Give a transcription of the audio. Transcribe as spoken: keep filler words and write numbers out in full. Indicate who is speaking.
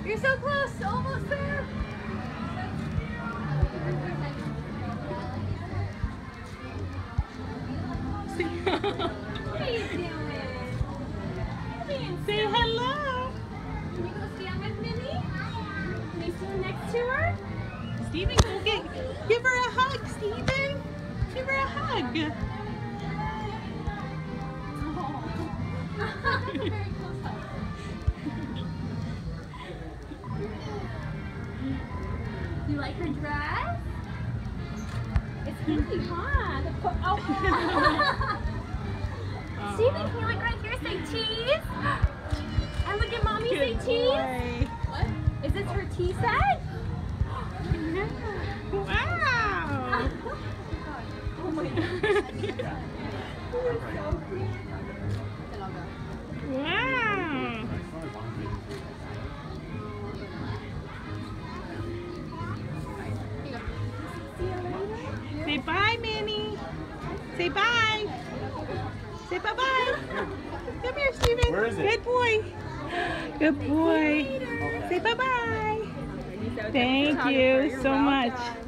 Speaker 1: You're so close, almost there. What are you doing?
Speaker 2: Say hello.
Speaker 1: Can you go stand with Minnie? Can you stand next to her?
Speaker 2: Steven, go get, give her a hug, Steven. Give her a hug.
Speaker 1: Very close hug. You like her dress? It's really hot. Oh. Steven, can you look right here? Say cheese. And look at mommy. Say
Speaker 2: Good
Speaker 1: cheese.
Speaker 2: boy.
Speaker 1: What? Is this her tea set?
Speaker 2: Wow.
Speaker 1: Oh my god.
Speaker 2: Wow. Say bye, Minnie. Say bye. Say bye-bye. Come here, Steven.
Speaker 3: Where is it?
Speaker 2: Good boy. Good boy. Say bye-bye. Thank you so much.